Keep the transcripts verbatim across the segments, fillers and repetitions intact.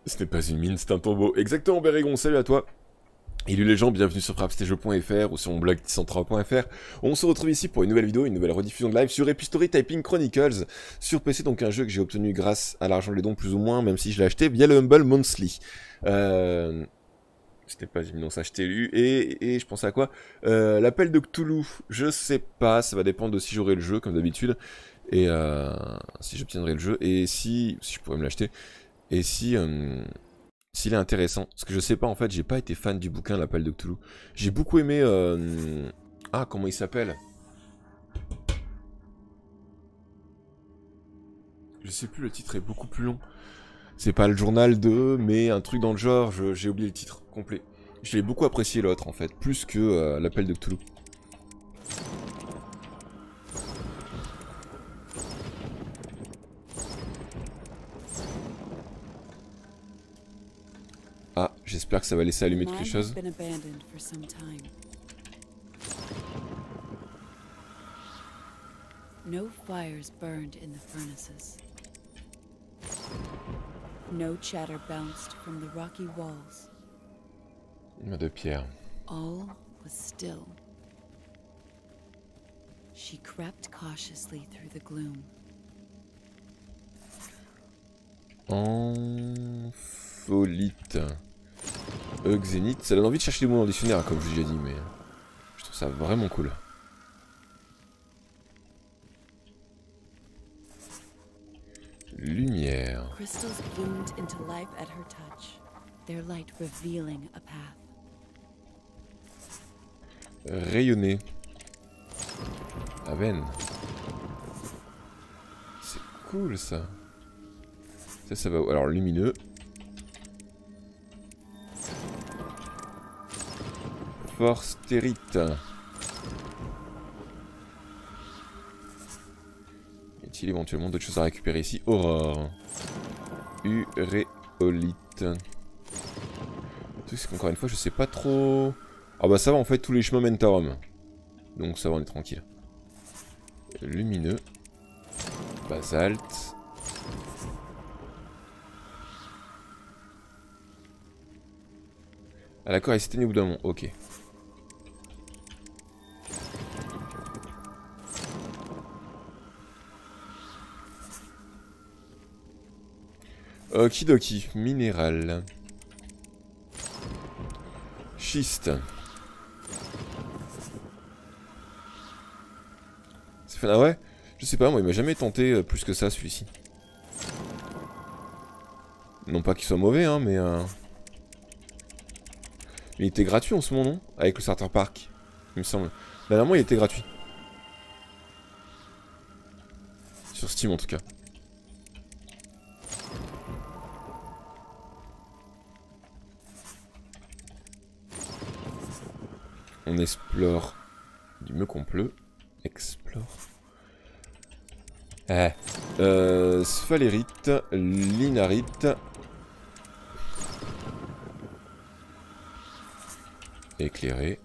Ce n'est pas une mine, c'est un tombeau. Exactement, Bérégon, salut à toi. Salut les gens, bienvenue sur frappstage point F R ou sur mon blog cent trois point F R. On se retrouve ici pour une nouvelle vidéo, une nouvelle rediffusion de live sur Epistory Typing Chronicles sur P C, donc un jeu que j'ai obtenu grâce à l'argent des dons plus ou moins, même si je l'ai acheté via le Humble Monthly. Euh... C'était pas une annonce achetée lu, et, et je pensais à quoi euh, L'appel de Cthulhu, je sais pas, ça va dépendre de si j'aurai le jeu comme d'habitude, et euh, si j'obtiendrai le jeu, et si, si je pourrais me l'acheter, et si... Euh, S'il est intéressant, parce que je sais pas en fait, j'ai pas été fan du bouquin L'appel de Cthulhu. J'ai beaucoup aimé... Euh... Ah, comment il s'appelle? Je sais plus, le titre est beaucoup plus long. C'est pas le journal de, mais un truc dans le genre, j'ai oublié le titre complet. Je l'ai beaucoup apprécié l'autre en fait, plus que euh, L'appel de Cthulhu. Ah, j'espère que ça va laisser allumer quelque chose. No fires burned in the furnaces. No chatter bounced from the rocky walls. De pierre. All was still. She crept cautiously through the gloom. Ampholite. Euxénite. Ça donne envie de chercher des mots dans le dictionnaire, comme je vous ai déjà dit, mais je trouve ça vraiment cool. Lumière. Crystals bloomed into life at her touch, their light revealing a path. Rayonner. Aven. C'est cool ça. Ça, ça va. Alors, lumineux. Force Térite. Y a-t-il éventuellement d'autres choses à récupérer ici? Aurore. Uréolite. Le truc, c'est qu'encore une fois, je sais pas trop. Ah bah ça va, en fait, tous les chemins mènent à Rome. Donc ça va, on est tranquille. Lumineux. Basalte. Ah d'accord, il s'est éteint au bout d'un moment, ok. Okidoki, minéral. Schiste. C'est fait, ah ouais? Je sais pas, moi il m'a jamais tenté euh, plus que ça celui-ci. Non pas qu'il soit mauvais, hein, mais... Euh... Mais il était gratuit en ce moment, non? Avec le Starter Park, il me semble. Dernièrement il était gratuit. Sur Steam en tout cas. On explore du mieux qu'on peut. Explore. Ah. Euh, sphalérite, linarite. Éclairé.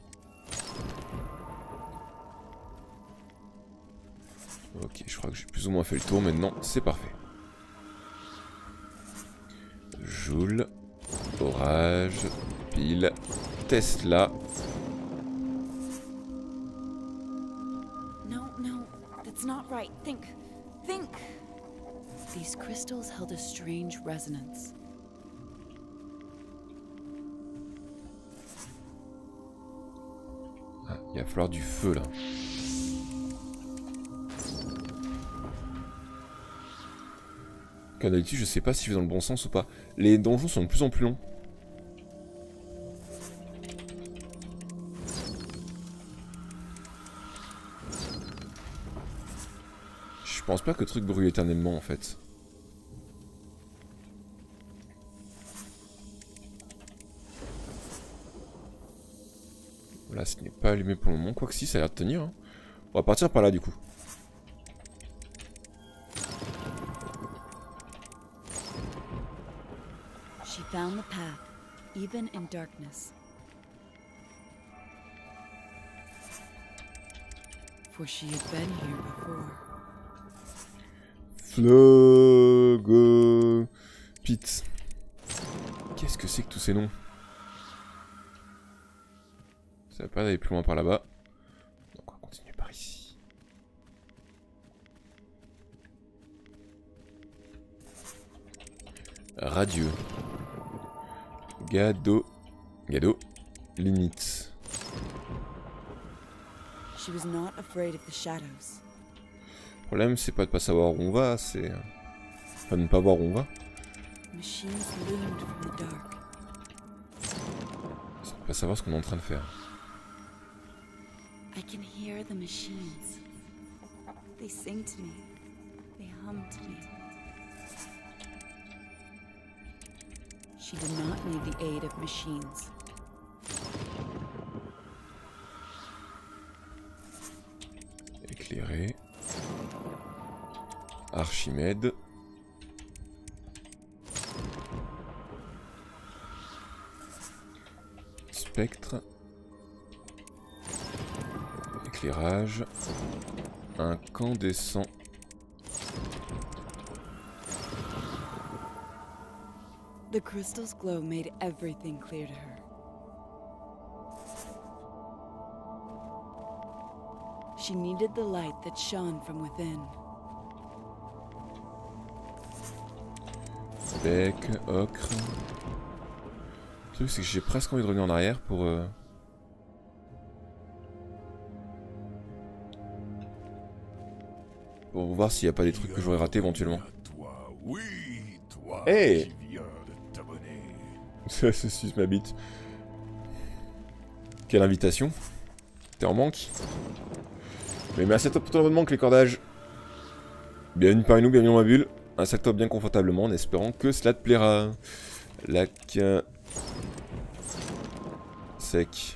Ok, je crois que j'ai plus ou moins fait le tour maintenant, c'est parfait. Joule, orage, pile, Tesla. No, no, that's not right. Think, think. These crystals held a strange resonance. Ah, il va falloir du feu là. Comme d'habitude, je sais pas si je vais dans le bon sens ou pas. Les donjons sont de plus en plus longs. Je pense pas que le truc brûle éternellement en fait. Voilà, ce n'est pas allumé pour le moment. Quoique si, ça a l'air de tenir. Hein. On va partir par là du coup. She found the path, even in darkness. For she had been here before. Flug... Pit. Qu'est-ce que c'est que tous ces noms? Ça va pas d'aller plus loin par là-bas. Donc on va continuer par ici. Radio. Gado. Gado. Limite. She was not afraid of the shadows. Le problème, c'est pas de pas savoir où on va, c'est pas de ne pas voir où on va. Machines loomed from the dark. C'est de pas savoir ce qu'on est en train de faire. I can hear the machines. They sing to me. They hum to me. She did not need the aid of machines. Éclairé. Archimède. Spectre. Éclairage. Incandescent. The crystal's glow made everything clear to her. She needed the light that shone from within. Bec, ocre. Le truc c'est que j'ai presque envie de revenir en arrière pour... Euh... Pour voir s'il n'y a pas des trucs que j'aurais raté éventuellement. Toi, oui, toi Hey qui viens de t'abonner. Ça se suce ma bite. Quelle invitation. T'es en manque. Mais merci à toi pour ton abonnement, les cordages. Bienvenue parmi nous, bienvenue dans ma bulle. Installe-toi bien confortablement en espérant que cela te plaira. Lac. Sec.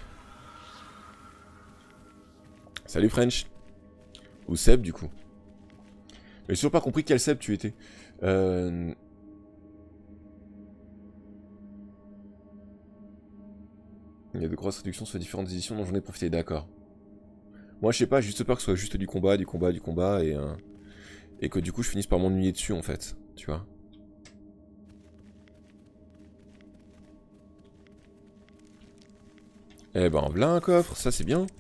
Salut French. Ou Seb du coup. Mais j'ai toujours pas compris quel Seb tu étais. Euh... Il y a de grosses réductions sur les différentes éditions dont j'en ai profité, d'accord. Moi je sais pas, j'ai juste peur que ce soit juste du combat, du combat, du combat et... Euh... Et que du coup je finisse par m'ennuyer dessus en fait, tu vois. Eh ben voilà un coffre, ça c'est bien.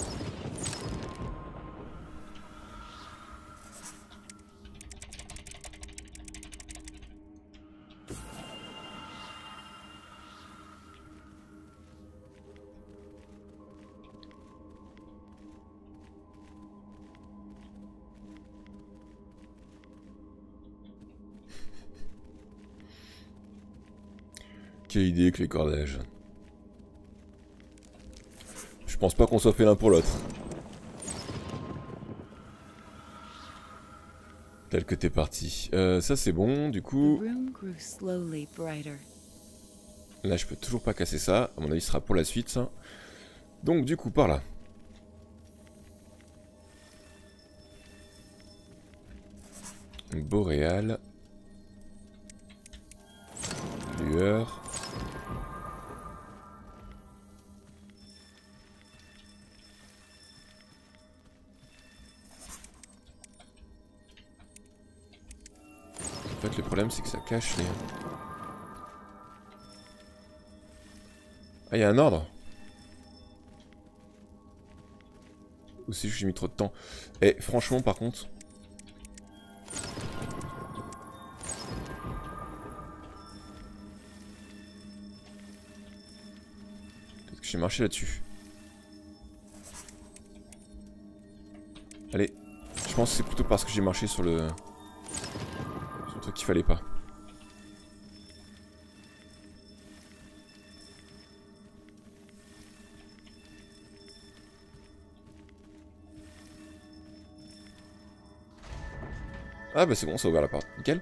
Quelle idée que les cordages. Je pense pas qu'on soit fait l'un pour l'autre. Tel que t'es parti. Euh, ça c'est bon, du coup... Là je peux toujours pas casser ça. À mon avis ce sera pour la suite ça. Donc du coup par là. Boréal. Lueur. En fait le problème c'est que ça cache les... Ah il y a un ordre. Ou c'est juste que j'ai mis trop de temps. Et franchement par contre... Peut-être que j'ai marché là-dessus. Allez. Je pense que c'est plutôt parce que j'ai marché sur le... Sur le truc qu'il fallait pas. Ah bah c'est bon, ça a ouvert la porte, nickel.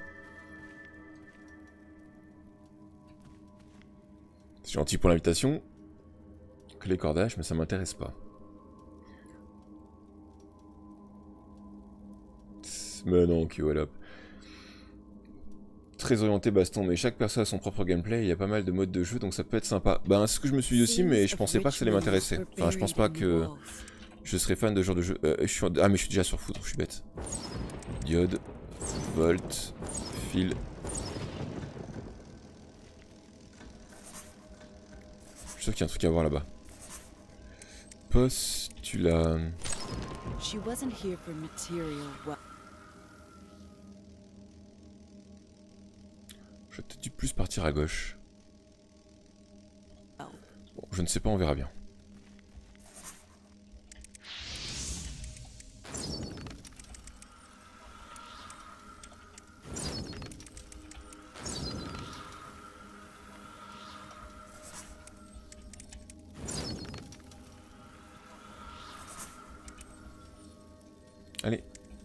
C'est gentil pour l'invitation. Que les cordages, mais ça m'intéresse pas. Mais non, ok, voilà. Très orienté baston, mais chaque perso a son propre gameplay, il y a pas mal de modes de jeu, donc ça peut être sympa. Ben c'est ce que je me suis dit aussi, mais je pensais pas que ça allait m'intéresser. Enfin, je pense pas que je serais fan de ce genre de jeu. Euh, je suis... Ah mais je suis déjà sur foudre, je suis bête. Diode. Volt, fil. suis sûr qu'il y a un truc à voir là-bas. Postulat. She wasn't here for material wealth. Je vais peut-être dû plus partir à gauche. Bon, je ne sais pas, on verra bien. Allez.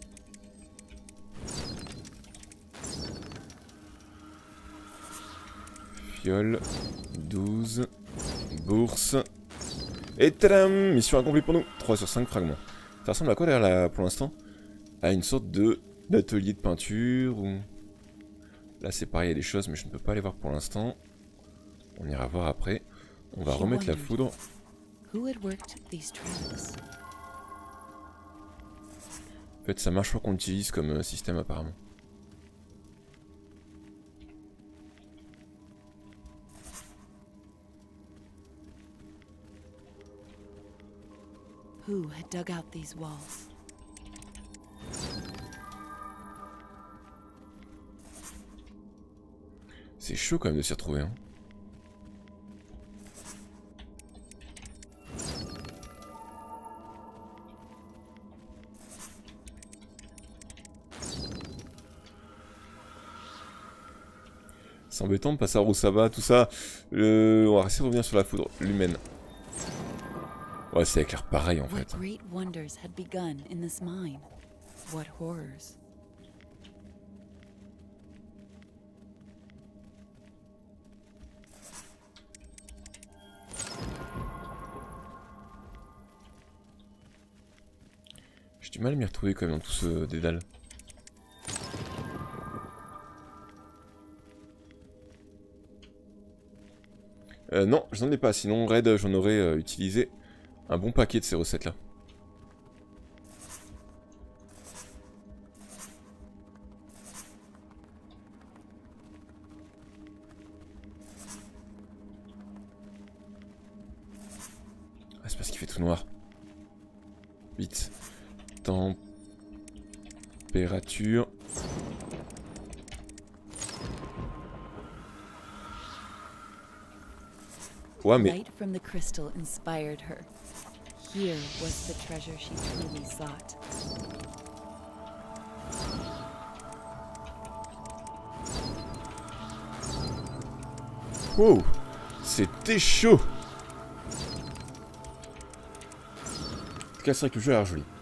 Fiole. douze. Bourse. Et tadam! Mission accomplie pour nous. trois sur cinq fragments. Ça ressemble à quoi derrière là pour l'instant? À une sorte de d'atelier de peinture ou... Là c'est pareil, il y a des choses mais je ne peux pas les voir pour l'instant. On ira voir après. On va remettre la foudre. Who had worked these tracks? En fait, ça marche pas qu'on utilise comme euh, système apparemment. Who had dug out these walls? C'est chaud quand même de s'y retrouver. Hein. C'est embêtant de pas savoir où ça va, tout ça. Euh, on va essayer de revenir sur la foudre, l'humaine. Ouais, c'est éclair pareil en What fait. great wonders had begun in this mine? What horrors? J'ai du mal à m'y retrouver quand même dans tout ce dédale. Euh, non, je n'en ai pas, sinon Red j'en aurais euh, utilisé un bon paquet de ces recettes là. Ah, c'est parce qu'il fait tout noir. Vite. Température. Ouais, mais... Light from the crystal inspired her. Here was the treasure she truly sought. Wow, c'était chaud. En tout cas, c'est vrai que le jeu a l'air joli.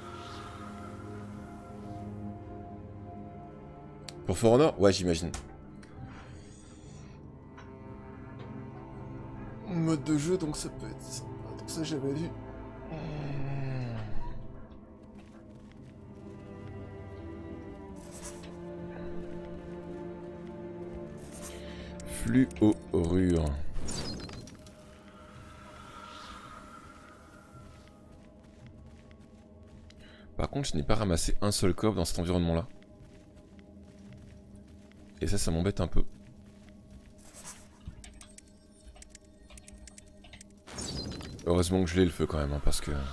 Pour For Honor, ouais, j'imagine. Mode de jeu, donc ça peut être sympa. Donc ça, j'avais vu. Fluorure. Par contre, je n'ai pas ramassé un seul coffre dans cet environnement-là. Et ça, ça m'embête un peu. Heureusement que je l'ai le feu quand même, hein, parce que... Donc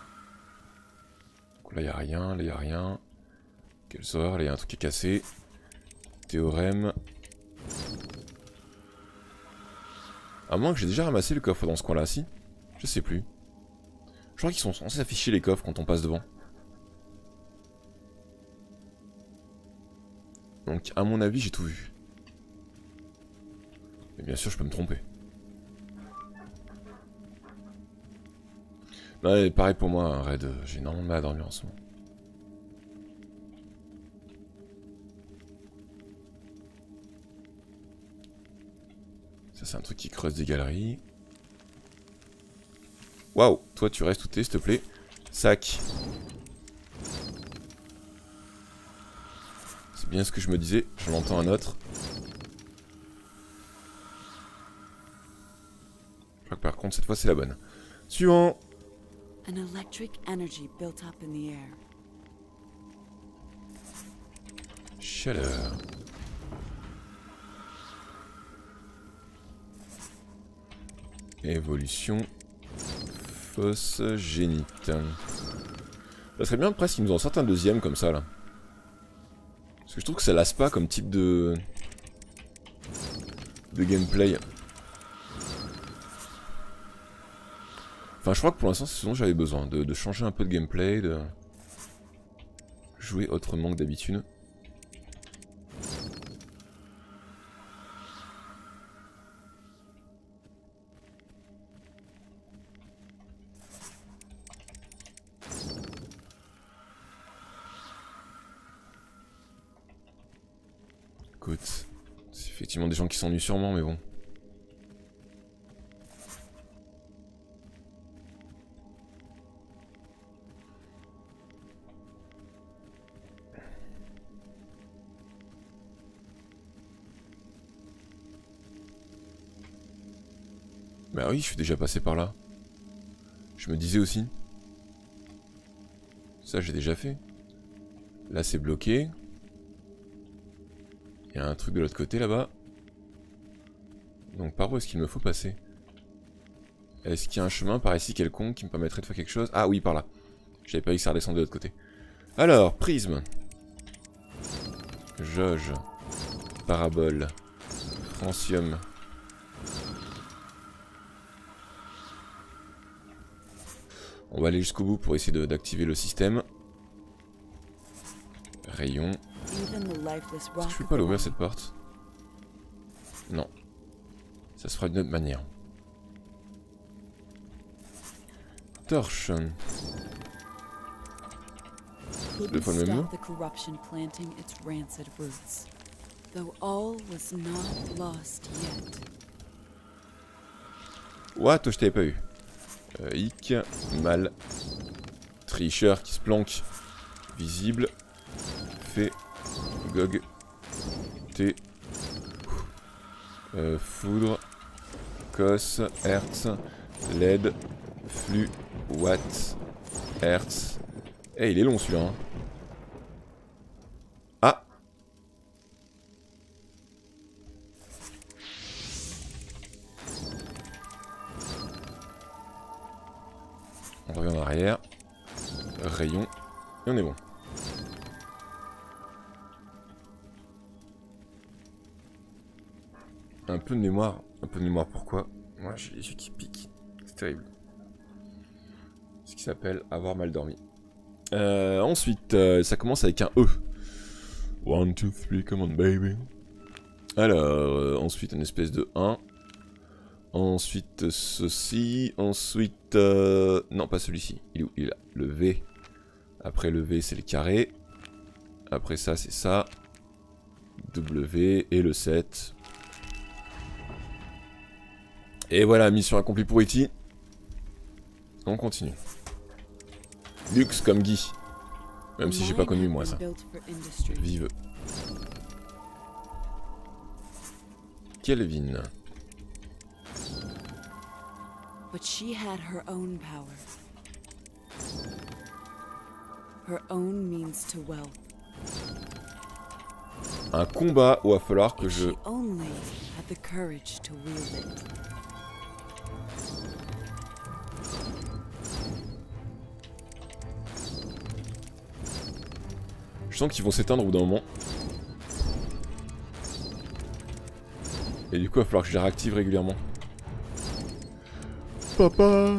là, il n'y a rien, là, il n'y a rien. Quelle horreur, là, il y a un truc qui est cassé. Théorème. À moins que j'ai déjà ramassé le coffre dans ce coin-là, si. Je sais plus. Je crois qu'ils sont censés afficher les coffres quand on passe devant. Donc, à mon avis, j'ai tout vu. Mais bien sûr, je peux me tromper. Ouais, pareil pour moi, un raid, j'ai énormément de mal à dormir en ce moment. Ça, c'est un truc qui creuse des galeries. Waouh, toi, tu restes où t'es, s'il te plaît. Sac. C'est bien ce que je me disais, j'en entends un autre. Je crois que par contre, cette fois, c'est la bonne. Suivant. An electric energy built up in the air. Chaleur. Évolution. Fausse génite. Ça serait bien presque qu'ils nous en sortent un deuxième comme ça là. Parce que je trouve que ça lasse pas comme type de... de gameplay. Enfin je crois que pour l'instant c'est ce dont j'avais besoin. De, de changer un peu de gameplay, de... jouer autrement que d'habitude. Écoute, c'est effectivement des gens qui s'ennuient sûrement, mais bon. Bah oui, je suis déjà passé par là. Je me disais aussi. Ça, j'ai déjà fait. Là, c'est bloqué. Il y a un truc de l'autre côté là-bas. Donc par où est-ce qu'il me faut passer? Est-ce qu'il y a un chemin par ici quelconque qui me permettrait de faire quelque chose? Ah oui, par là. J'avais pas vu que ça redescendait de l'autre côté. Alors, prisme. Jauge. Parabole. Francium. On va aller jusqu'au bout pour essayer d'activer le système. Rayon. Est-ce que je peux pas l'ouvrir cette porte? Non. Ça se fera d'une autre manière. Torche. Deux fois le même mot. What? Je t'avais pas eu. Euh, hic. Mal. Tricheur qui se planque. Visible. Fait. Gog. T. Euh, foudre. Cos. Hertz. L E D. Flux. Watt. Hertz. Eh, il est long celui-là. Hein. Ah. On revient en arrière. Rayon. Et on est bon. Un peu de mémoire. Un peu de mémoire pourquoi? Moi j'ai les yeux qui piquent. C'est terrible. Ce qui s'appelle avoir mal dormi. Euh, ensuite, euh, ça commence avec un E. one, two, three, come on baby. Alors, euh, ensuite une espèce de un. Ensuite ceci. Ensuite... Euh... Non, pas celui-ci. Il est où? Il est là. Le V. Après le V, c'est le carré. Après ça, c'est ça. W et le sept. Et voilà, mission accomplie pour E T. On continue. Luxe comme Guy. Même si j'ai pas connu moi ça. Vive. Kelvin. But she had her own power. Her own means to wealth. Un combat où il va falloir que je... She only had the courage to wield it. Je sens qu'ils vont s'éteindre au bout d'un moment. Et du coup, il va falloir que je les réactive régulièrement. Papa!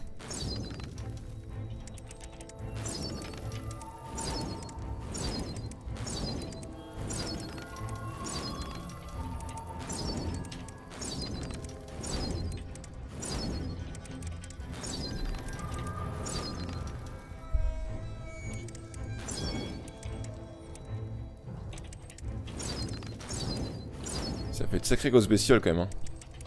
Ça fait de sacrées grosses bestioles quand même. Hein.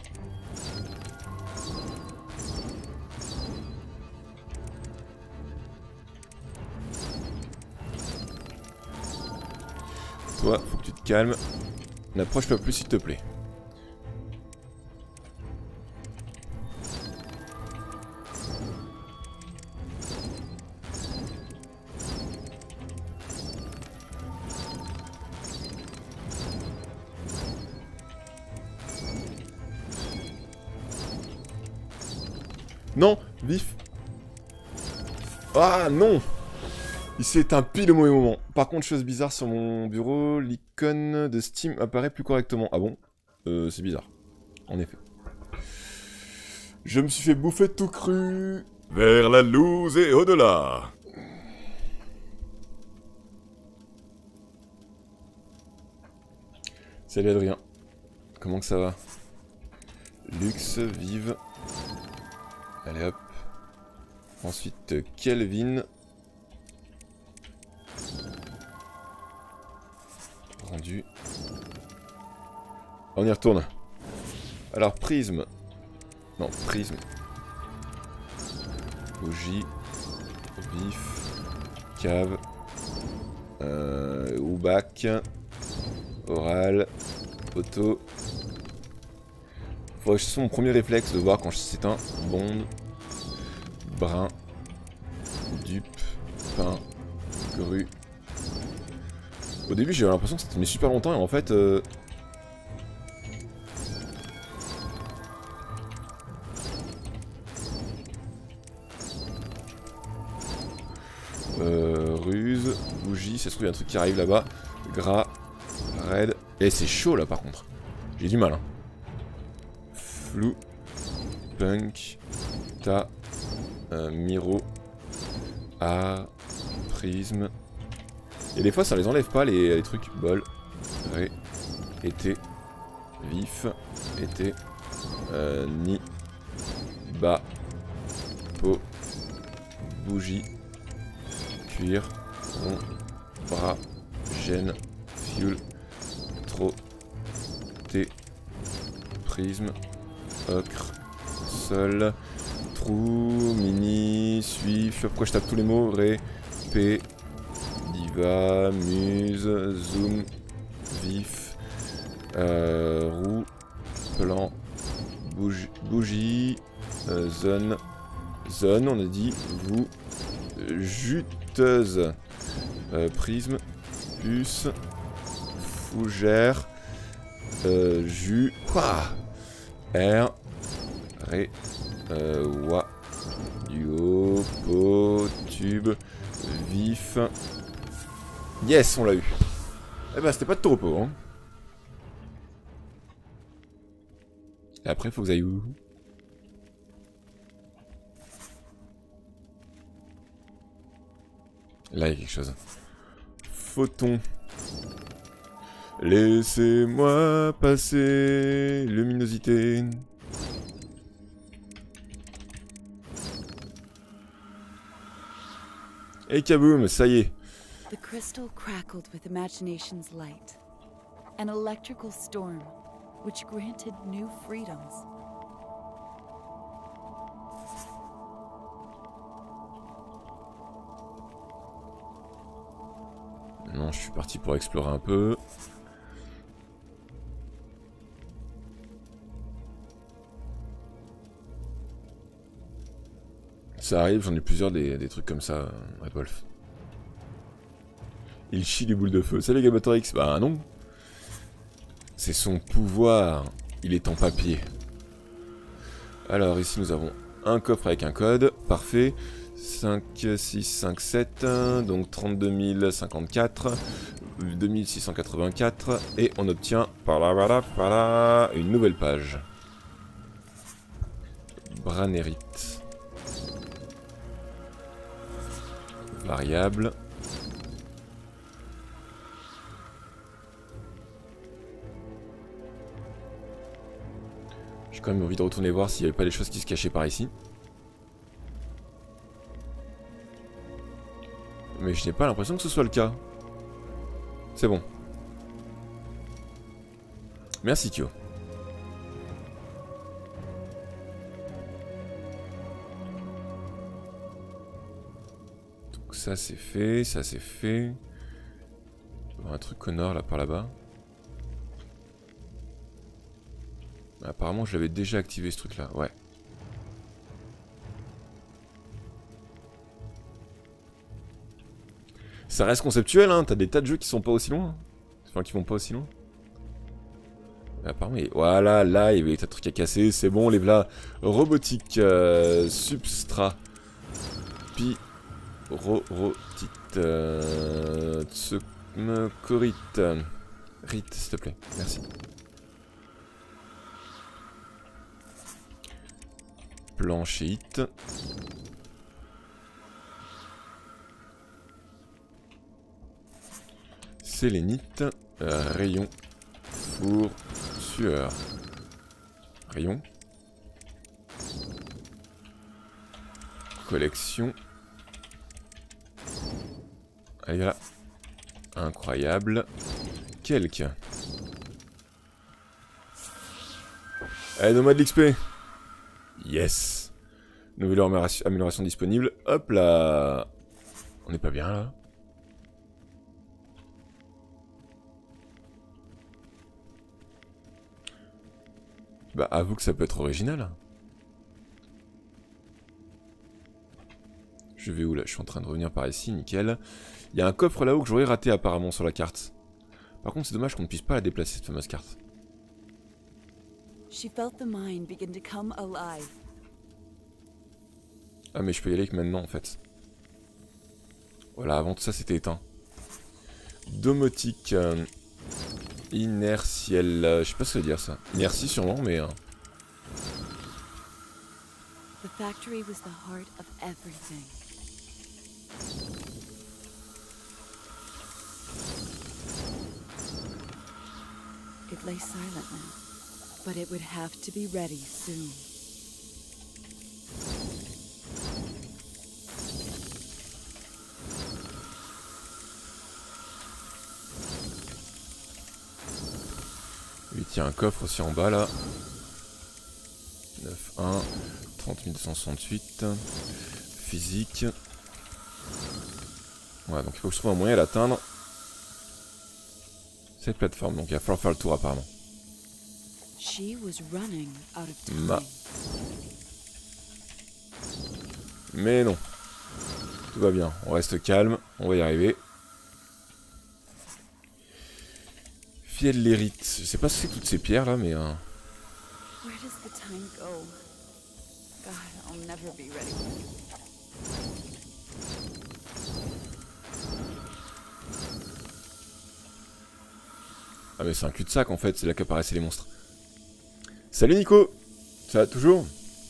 Toi, faut que tu te calmes. N'approche pas plus s'il te plaît. Non, vif. Ah non. Il s'est éteint pile au mauvais moment. Par contre, chose bizarre sur mon bureau, l'icône de Steam apparaît plus correctement. Ah bon? Euh, c'est bizarre. En effet. Je me suis fait bouffer tout cru. Vers la loose et au-delà. Salut Adrien. Comment que ça va? Luxe, vive. Allez hop. Ensuite, Kelvin. Rendu. On y retourne. Alors, prisme. Non, prisme. Bougie. Vif. Cave. Euh, Oubac. Oral. Auto. Faudrait que ce soit mon premier réflexe de voir quand je s'éteint. Bond. Brun. Dupe. Pain. Grue. Au début j'avais l'impression que c'était mis super longtemps et en fait... Euh... Euh, ruse, bougie, ça se trouve il y a un truc qui arrive là-bas. Gras, raid. Et c'est chaud là par contre. J'ai du mal. Hein. Flou, punk, ta, euh, miro, art, prisme. Et des fois ça les enlève pas les, les trucs. Bol, ré, été, vif, été, euh, ni, bas, peau, bougie. Cuir, rond, bras, gêne, fuel, trop, thé, prisme, ocre, sol, trou, mini, suif, je sais pas pourquoi je tape tous les mots, ré, p, diva, muse, zoom, vif, euh, roue, plan, bougie, bougie euh, zone, zone, on a dit, vous, juteuse, euh, prisme, puce, fougère, euh, jus, quoi, R, ré, euh, wa, duo, pot, tube, vif, yes, on l'a eu. Eh ben, c'était pas de trop repos, hein. Et après, faut que vous ayez où? Là, il y a quelque chose. Photon. Laissez-moi passer. Luminosité. Et kaboum, ça y est. The crystal crackled with imagination's light. An electrical storm, which granted new freedoms. Non, je suis parti pour explorer un peu. Ça arrive, j'en ai plusieurs des, des trucs comme ça, Red Wolf. Il chie les boules de feu. Salut Gabotorix. Bah non. C'est son pouvoir. Il est en papier. Alors ici nous avons un coffre avec un code. Parfait. cinq, six, cinq, sept. Donc trente-deux mille cinquante-quatre. deux mille six cent quatre-vingt-quatre. Et on obtient par là, par là, par là, une nouvelle page. Branérite. Variable. J'ai quand même envie de retourner voir s'il n'y avait pas des choses qui se cachaient par ici. Mais je n'ai pas l'impression que ce soit le cas. C'est bon. Merci Kyo. Donc ça c'est fait, ça c'est fait. Il y a un truc au nord là par là-bas. Apparemment je l'avais déjà activé ce truc là, ouais. Ça reste conceptuel hein, t'as des tas de jeux qui sont pas aussi loin. Enfin qui vont pas aussi loin. Apparemment, il... voilà, là, il y avait des trucs à casser. C'est bon, les voilà. Robotique, euh, substrat. Pi... Ro... Rotite... Euh... Tsumekorite. Rite, s'il te plaît. Merci. Planchéite. Sélénite. Euh, rayon. Four. Sueur. Rayon. Collection. Allez, là. Incroyable. Quelques. Allez, donne-moi de l'X P. Yes. Nouvelle amélioration, amélioration disponible. Hop là. On n'est pas bien là. Bah, avoue que ça peut être original. Je vais où là? Je suis en train de revenir par ici, nickel. Il y a un coffre là-haut que j'aurais raté apparemment sur la carte. Par contre, c'est dommage qu'on ne puisse pas la déplacer, cette fameuse carte. She felt the mind begin to come alive. Ah, mais je peux y aller que maintenant en fait. Voilà, avant tout ça c'était éteint. Domotique. Euh, inertiel. Euh, je sais pas ce que ça veut dire ça. Inertie sûrement, mais. Euh... The factory was the heart of everything. It lay silent now, but it would have to be ready soon. Oui, il y a un coffre aussi en bas là. neuf un, trente mille deux cent soixante-huit. Physique. Voilà, donc il faut que je trouve un moyen d'atteindre cette plateforme. Donc il va falloir faire le tour apparemment. She was running out of time. Ma. Mais non. Tout va bien. On reste calme. On va y arriver. Fiel l'érite. Je sais pas ce que c'est toutes ces pierres là, mais. Euh... Where does the time go? God, I'll never be ready. Ah mais c'est un cul-de-sac en fait, c'est là qu'apparaissaient les monstres. Salut Nico. Ça va toujours?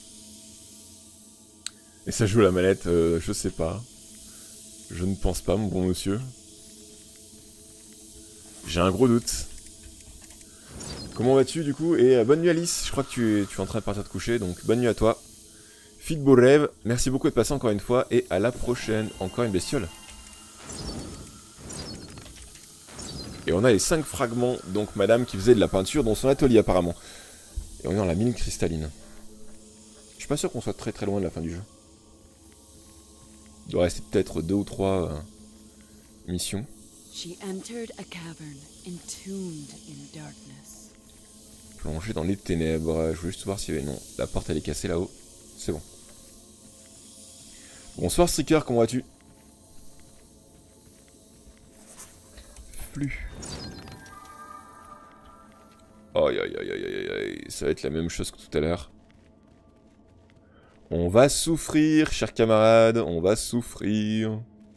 Et ça joue la mallette, euh, je sais pas. Je ne pense pas mon bon monsieur. J'ai un gros doute. Comment vas-tu du coup? Et euh, bonne nuit Alice, je crois que tu es, tu es en train de partir te coucher, donc bonne nuit à toi. Fit de beaux rêves, merci beaucoup de passer encore une fois, et à la prochaine. Encore une bestiole. Et on a les cinq fragments, donc madame qui faisait de la peinture dans son atelier apparemment. Et on est dans la mine cristalline. Je suis pas sûr qu'on soit très très loin de la fin du jeu. Il doit rester peut-être deux ou trois euh, missions. She entered a cavern, entombed in darkness. Plongée dans les ténèbres. Je voulais juste voir s'il y avait... Non, la porte elle est cassée là-haut. C'est bon. Bonsoir Striker, comment vas-tu? Flux. Aïe aïe aïe aïe aïe aïe, ça va être la même chose que tout à l'heure. On va souffrir, chers camarades, on va souffrir.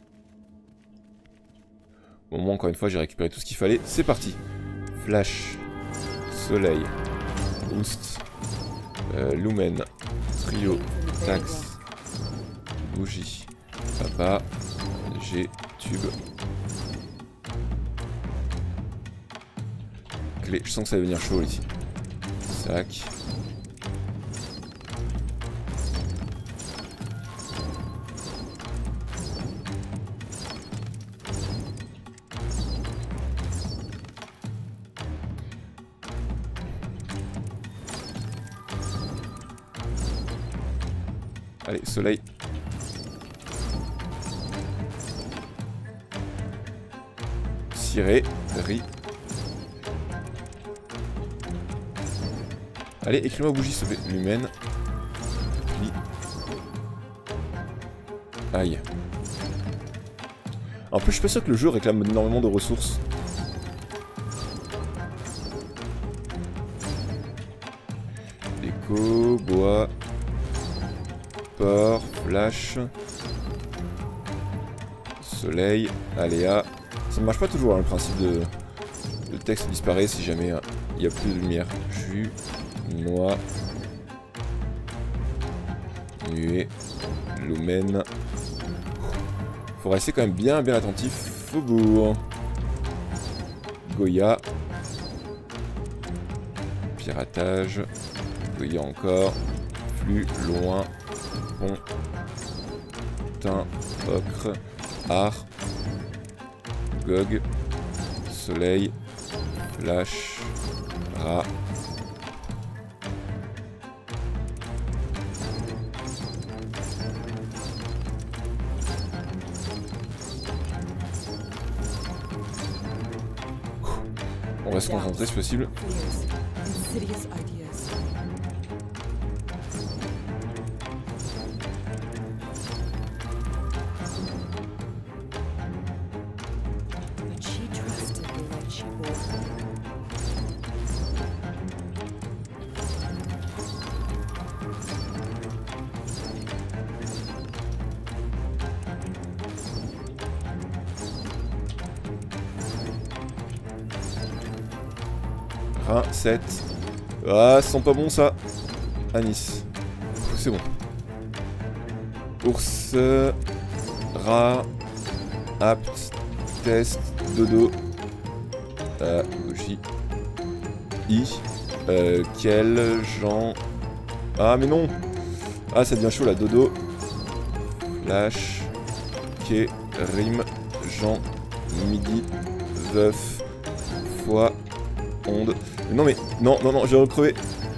Au moment, encore une fois, j'ai récupéré tout ce qu'il fallait. C'est parti. Flash, soleil, boost, euh, lumen, trio, tax, bougie, papa, G, tube. Clé, je sens que ça va devenir chaud ici. Sac. Allez, soleil. Ciré, riz. Allez, écris-moi bougie, s'il te plaît. Lumen. Pli. Aïe. En plus, je suis pas sûr que le jeu réclame énormément de ressources. Echo, bois, port, flash, soleil, aléa. Ça ne marche pas toujours hein, le principe de... Le texte disparaît si jamais il hein, n'y a plus de lumière. Jus, noix, nuée, lumen. Faut rester quand même bien bien attentif. Faubourg. Goya. Piratage. Goya encore. Flux, loin. Pont. Teint. Ocre. Art. Gog. Soleil. Flash. Rat. On va se concentrer si possible. Insidious ideas. But she trusted the light she bore. Rein, sept. Ah, ça sent pas bon ça. Anis. C'est bon. Ours. Rat. Apte. Test. Dodo. Euh, Goji. I. Euh, quel. Jean. Ah, mais non. Ah, ça devient chaud là. Dodo. Flash. Quai. Rime. Jean. Midi. Veuf. Foi. Onde. Non mais, non, non, non, j'ai recrevé.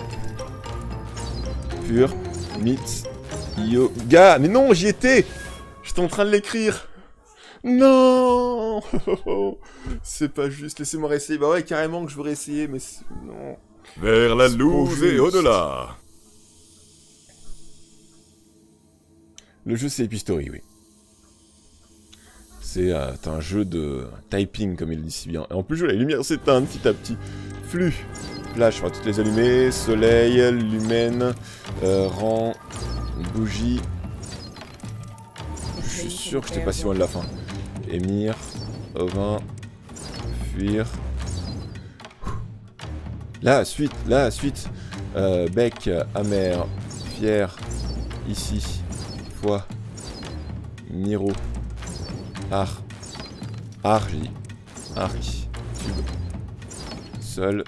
Pur, mythe, yoga. Mais non, j'y étais. J'étais en train de l'écrire. Non. C'est pas juste, laissez-moi réessayer. Bah ouais, carrément que je veux réessayer, mais non. Vers la loose et au-delà. Le jeu c'est Epistory, oui. C'est euh, un jeu de typing, comme il dit si bien. Et en plus, je vois la lumière s'éteindre petit à petit. Flux, flash, on va toutes les allumer. Soleil, lumen, euh, rang, bougie. Je suis sûr que j'étais pas si loin de la fin. Émir, ovin, fuir. La suite, la suite. Euh, bec, amer, fier, ici, foi, miro. Art. Art, j'ai dit. Arc. Tube. Sol.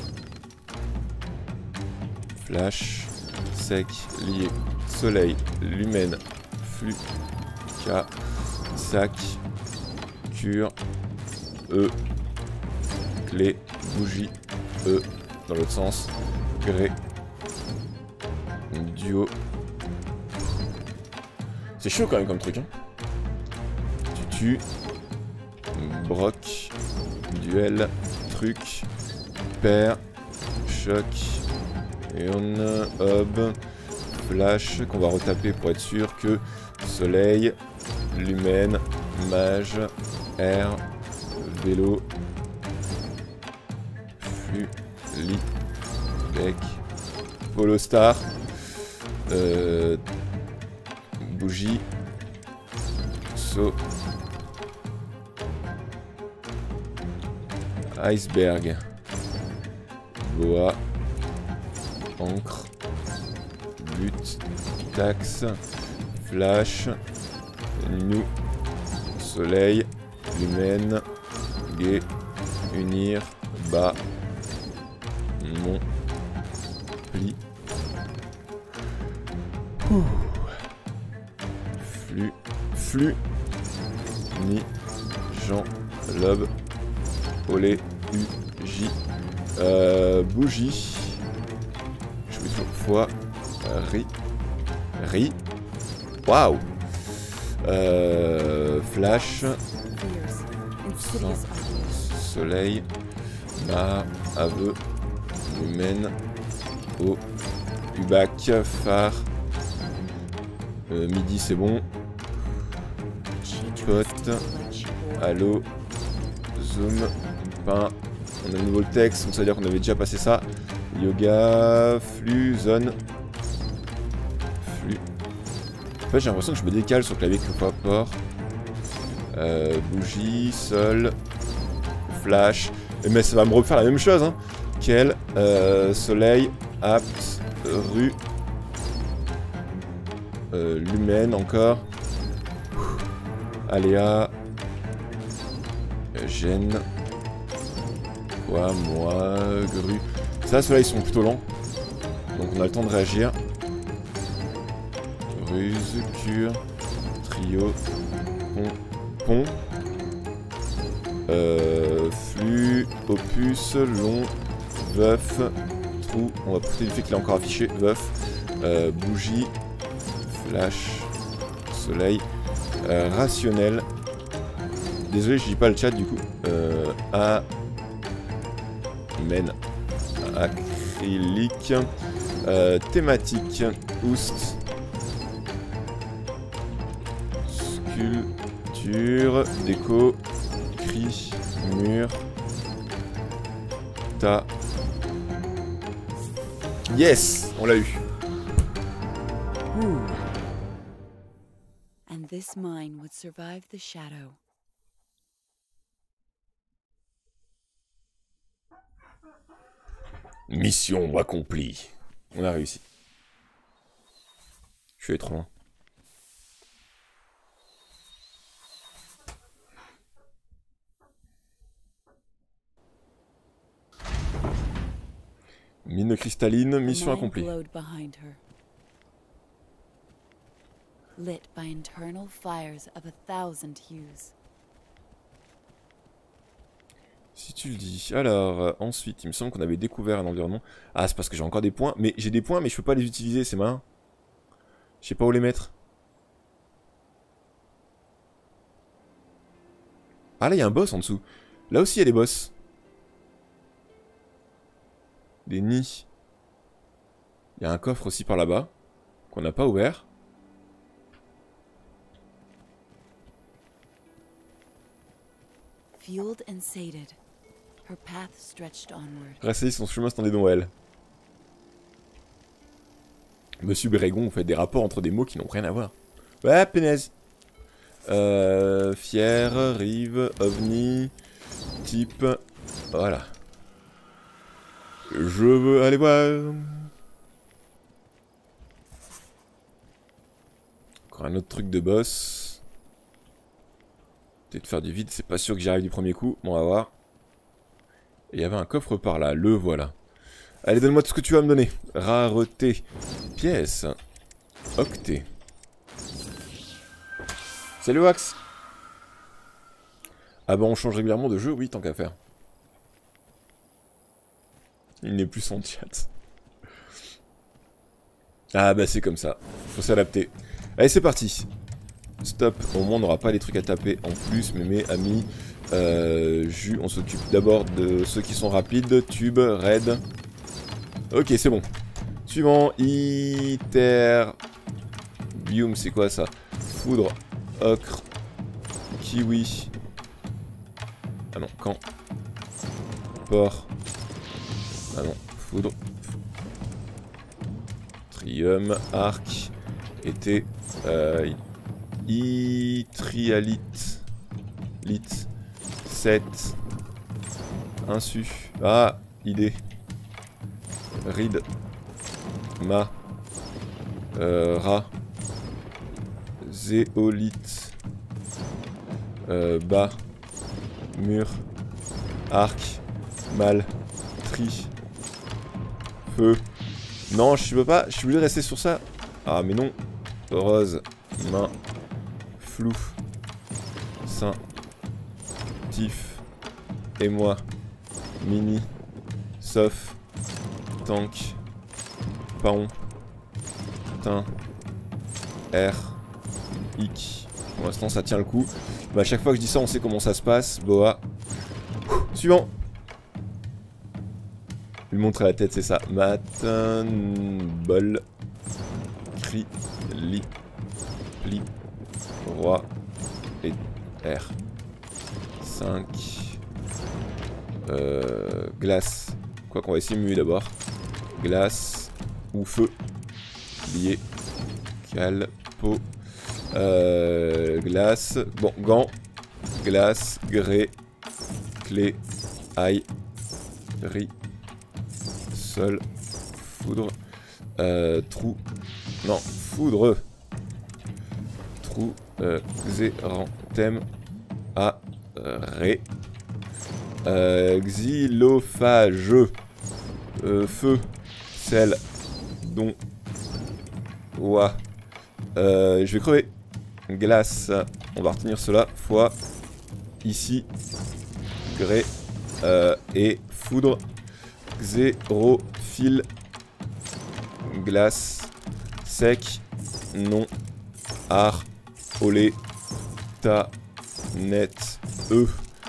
Flash. Sec. Lié. Soleil. Lumen. Flux. K. Sac. Cure. E. Clé. Bougie. E. Dans l'autre sens. Gré. Duo. C'est chaud quand même comme truc, hein. Tutu. Broc. Duel. Truc. Paire. Choc. Urne. Hub. Flash. Qu'on va retaper pour être sûr que Soleil. Lumen. Mage. Air. Vélo. Flux. Lit. Bec. Polo Star. Euh, bougie. Saut. Iceberg. Boa. Encre. But. Taxe. Flash. Nous. Soleil. Lumen. Gai. Unir. Bas. Mon. Pli. Ouh. Flux. Flux. Ni. Jean. Lob. Olé. U. J. Euh, bougie. Je vais toujours fois. Ri. Ri. Waouh. Euh, flash. Sang. Soleil. Ma. Aveu. Lumen. O. Ubac. Phare. Euh, midi c'est bon. Pote. Allo. Zoom. Pain. On a de nouveau le texte, donc ça veut dire qu'on avait déjà passé ça. Yoga, flux, zone. Flux. En fait, j'ai l'impression que je me décale sur le clavier que fois port. Euh, bougie, sol, flash. Mais ça va me refaire la même chose. Hein. Quel euh, soleil, apt, rue, euh, lumen encore. Aléa, gêne. Quoi, moi, grue. Ça, ceux-là, ils sont plutôt lents. Donc on a le temps de réagir. Ruse, cure, trio, pont, pont. Euh, flux, opus, long, veuf, trou. On va profiter du fait qu'il est encore affiché. Veuf, euh, bougie, flash, soleil, euh, rationnel. Désolé, je dis pas le chat du coup. Euh, A, men, acrylique, euh, thématique, oust, sculpture, déco, cri, mur, ta. Yes, on l'a eu. Ooh. And this mine would survive the shadow. Mission accomplie. On a réussi. Je suis allé trop loin. Mine cristalline, mission accomplie. Lit by internal fires of a thousand hues. Si tu le dis. Alors, euh, ensuite, il me semble qu'on avait découvert un environnement. Ah, c'est parce que j'ai encore des points. Mais j'ai des points, mais je peux pas les utiliser, c'est malin. Je sais pas où les mettre. Ah, là, il y a un boss en dessous. Là aussi, il y a des boss. Des nids. Il y a un coffre aussi par là-bas. Qu'on n'a pas ouvert. Fueled and sated. Her path stretched onward. Grâce à son chemin se tendait devant elle. Monsieur Bérégon, vous faites des rapports entre des mots qui n'ont rien à voir. Ouais, pénaise. Euh, fier, rive, ovni, type. Voilà. Je veux aller voir. Encore un autre truc de boss. Peut-être faire du vide, c'est pas sûr que j'y arrive du premier coup. Bon, on va voir. Et il y avait un coffre par là, le voilà. Allez, donne-moi tout ce que tu vas me donner. Rareté. Pièce. Octet. Salut Wax. Ah bah on change régulièrement de jeu, oui, tant qu'à faire. Il n'est plus son chat. Ah bah c'est comme ça. Faut s'adapter. Allez, c'est parti. Stop. Au moins on n'aura pas les trucs à taper en plus, mais mes amis. Euh, jus, on s'occupe d'abord de ceux qui sont rapides. Tube, raid. Ok, c'est bon. Suivant. Iter. Biome, c'est quoi ça? Foudre. Ocre. Kiwi. Ah non, quand. Porc. Ah non, foudre. Trium. Arc. Été. Euh, Itrialite. Lit. sept. Insu. Ah, idée. Ride. Ma. Euh, rat. Zéolite. Euh, bas. Mur. Arc. Mal. Tri. Feu. Non, je peux pas. Je suis obligé de rester sur ça. Ah, mais non. Rose. Main. Flou. Saint. Tif. Et moi. Mini. Sauf. Tank. Paon. Tin. R. Ic. Pour l'instant ça tient le coup. Mais à chaque fois que je dis ça on sait comment ça se passe. Boa. Suivant. Lui montrer la tête c'est ça. Matin. Bol. Cri. Li. Pli. Roi. Et R. cinq. Euh, glace. Quoi qu'on va essayer de muer d'abord. glace ou feu. Lié. Calpo. Euh, glace. Bon, gants. Glace. Grès. Clé. Ail. Riz. Sol. Foudre. Euh, trou. Non, foudre. Trou. Euh, xéranthème. A. Ré. Euh, xylophage. Euh, feu. Sel. Don. Ouah. Euh, je vais crever. Glace. On va retenir cela. Fois. Ici. Grès. Euh, et foudre. Xérophile. Glace. Sec. Non. Art. Olé. Ta. Net. E.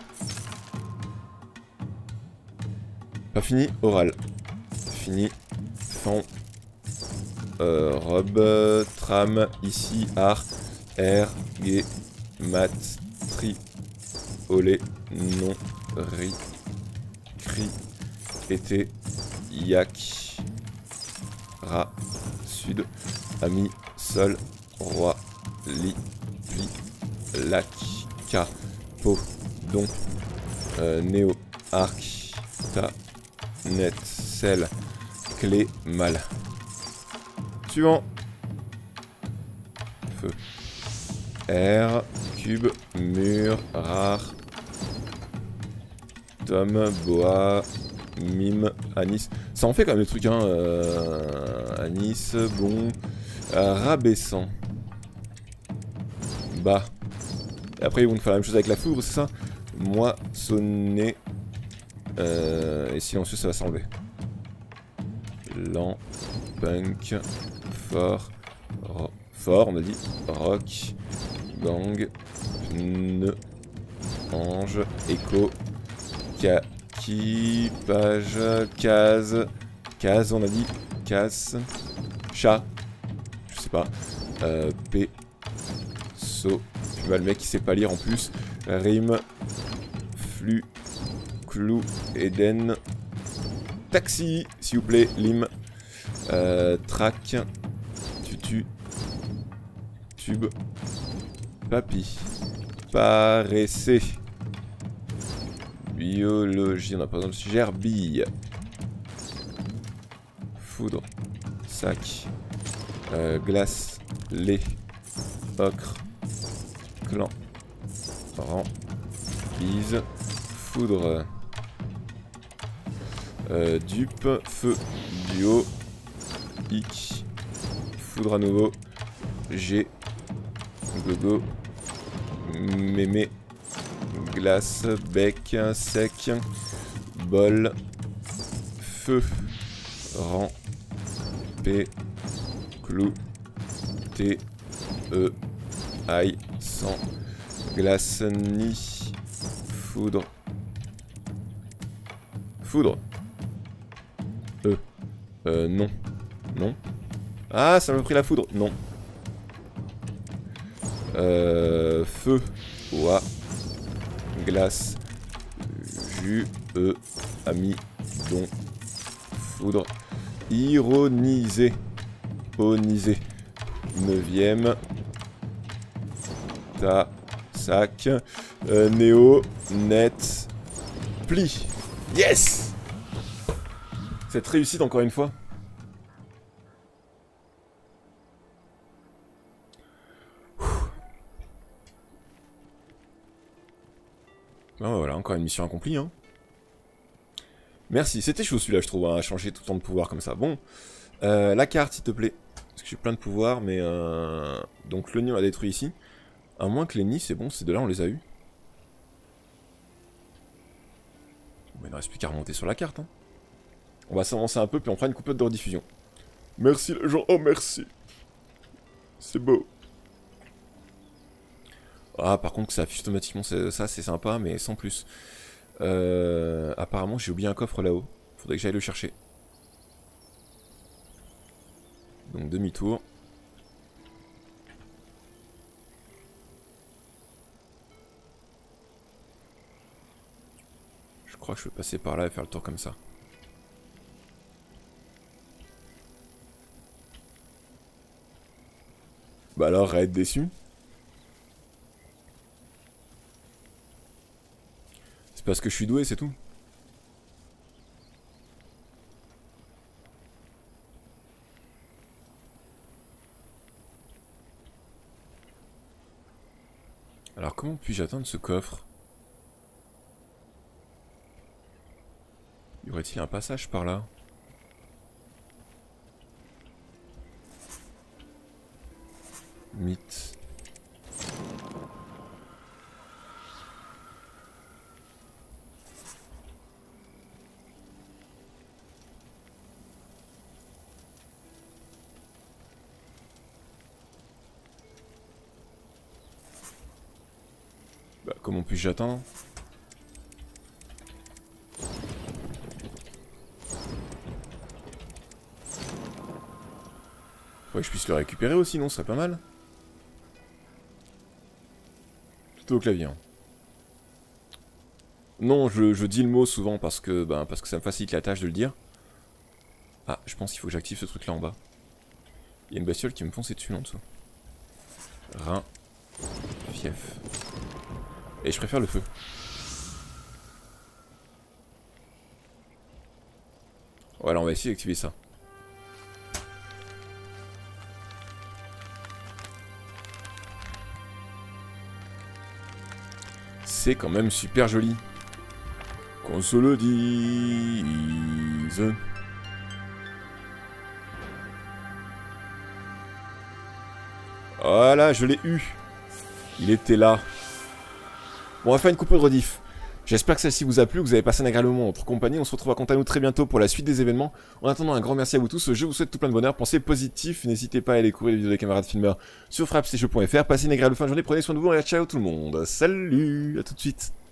Pas fini. Oral. Fini. Fan. Euh, robe. Tram. Ici. Art. R. G. Mat. Tri. Olé. Non. Ri. Cri. Été. Yak. Ra. Sud. Ami. Sol. Roi. Li. Pli. Lac. Ka. Po. Don. Euh, néo. Arc. Ta. Net. Sel. Clé. Mal. Suivant. Feu. R. Cube. Mur. Rare. Tom. Bois. Mime. Anis. Ça en fait quand même des trucs, hein. Euh, anis. Bon. Euh, rabaissant. Bas. Et après ils vont faire la même chose avec la foudre, c'est ça? Moissonner. Euh, et silencieux, ça va s'enlever. Lent. Punk. Fort. Ro fort, on a dit. Rock. Gang. Pneu. Ange. Écho. Kaki. Page. Case. Case, on a dit. Casse. Chat. Je sais pas. Euh, P. So. Puis bah, le mec qui sait pas lire en plus. Rime. Flux. Clou. Eden. Taxi, s'il vous plaît. Lime. Euh, track. Tutu. Tube. Papy. Paressé. Biologie, on n'a pas besoin de gerbille. Foudre. Sac. Euh, glace. Lait. Ocre. Clan. Rang. Bise. Foudre. Euh, dupe. Feu. Duo. Hic. Foudre à nouveau. G. Gogo. Mémé. Glace. Bec. Sec. Bol. Feu. Rang. P. Clou. T. E. Aïe. Sang. Glace. Ni. Foudre. Foudre. E. Euh, non. Non. Ah, ça m'a pris la foudre. Non. Euh, feu. Oua. Glace. Jus. E. Ami. Don. Foudre. Ironiser. Oniser. Neuvième. Ta. Sac. Euh, néo. Net. Pli. Yes! Cette réussite encore une fois. Bon, voilà, encore une mission accomplie, hein. Merci, c'était chaud celui-là, je trouve, hein, à changer tout le temps de pouvoir comme ça. Bon, euh, la carte, s'il te plaît. Parce que j'ai plein de pouvoirs, mais... Euh... Donc le nid, on l'a détruit ici. À moins que les nids, c'est bon, ces deux-là, on les a eu. Il ne reste plus qu'à remonter sur la carte. Hein. On va s'avancer un peu, puis on fera une coupette de rediffusion. Merci les gens, oh merci. C'est beau. Ah, par contre, que ça affiche automatiquement ça, c'est sympa, mais sans plus. Euh, apparemment, j'ai oublié un coffre là-haut. Faudrait que j'aille le chercher. Donc, demi-tour. Je crois que je peux passer par là et faire le tour comme ça. Bah alors, arrête déçu. C'est parce que je suis doué, c'est tout. Alors comment puis-je atteindre ce coffre? Y aurait-il un passage par là? Mythe. Bah comment puis-je atteindre? Faudrait que je puisse le récupérer aussi, non? Ce serait pas mal. Plutôt au clavier. Hein. Non, je, je dis le mot souvent parce que, ben, parce que ça me facilite la tâche de le dire. Ah, je pense qu'il faut que j'active ce truc là en bas. Il y a une bestiole qui me fonçait dessus en dessous. Rein. Fief. Et je préfère le feu. Voilà, on va essayer d'activer ça. C'est quand même super joli. Qu'on se le dise. Voilà, je l'ai eu. Il était là. Bon, on va faire une coupure de rediff. J'espère que celle-ci vous a plu, que vous avez passé un agréable moment en notre compagnie. On se retrouve quant à nous très bientôt pour la suite des événements. En attendant, un grand merci à vous tous. Je vous souhaite tout plein de bonheur. Pensez positif. N'hésitez pas à aller courir les vidéos des camarades filmeurs sur frappe c h point f r. Passez une agréable fin de journée. Prenez soin de vous et ciao tout le monde. Salut, à tout de suite.